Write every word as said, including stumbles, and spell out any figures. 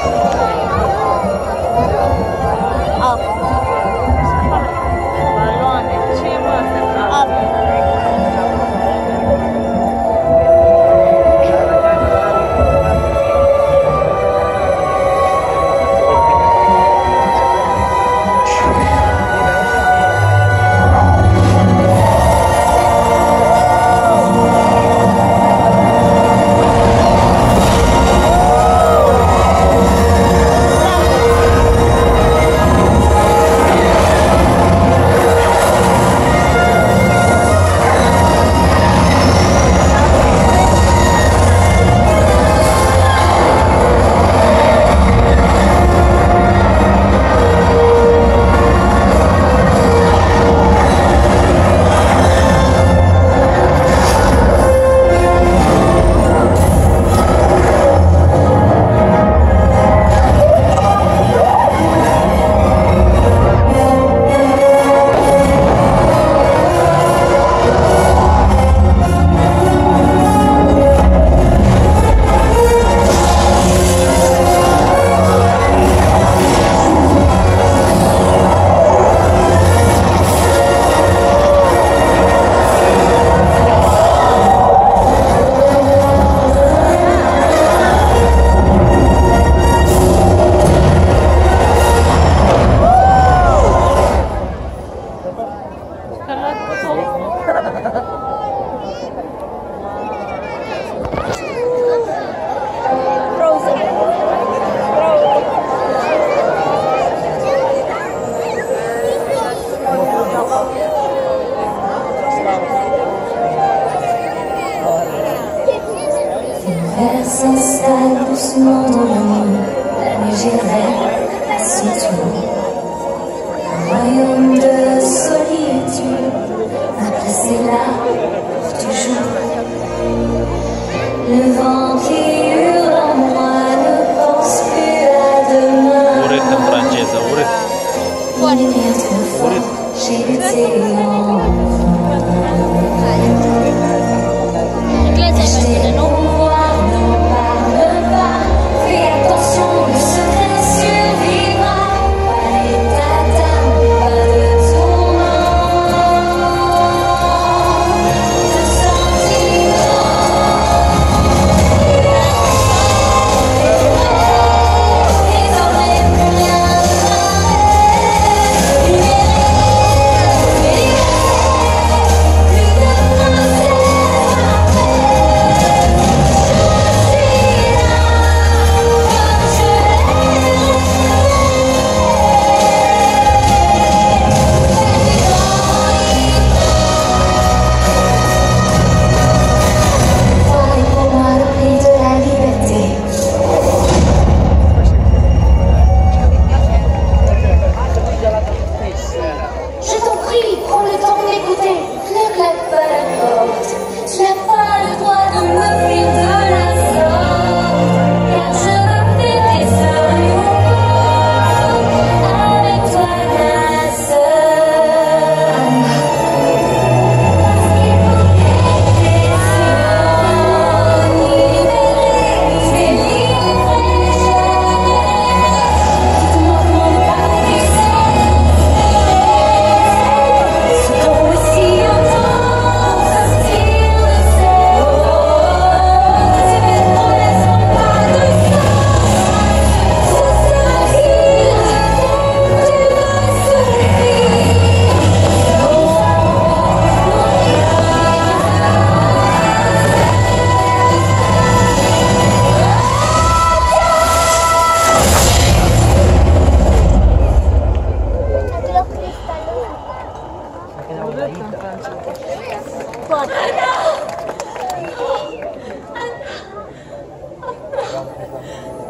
s'installe doucement dans la nuit, la neige est à son tour. Un royaume de solitude, un placé là pour toujours. Le vent qui hurle en moi ne pense plus à demain. Il n'est rien trop fort, j'ai lutté en acheter nos pouvoirs, n'en parle pas. Fais attention, le secret survivra. Pas d'état d'âme, pas de tourment, de sentiments. Désormais plus rien ne m'arrête. Libéré, libéré, plus de princesse. Je t'en prie, prends le temps d'écouter. Ne claque pas la porte. Tu n'as pas le droit de me fuir de la sorte. Car je me fais des seuls avec toi, ma sœur. Parce qu'il faut que tes sœurs libérées, c'est libre et dites-moi comment ne pas du sang. Ce temps est si intense, sortir de ces eaux. Ces belles promesses n'ont pas de sens. Ce sera pire, tu vas souffrir. Anna! Anna!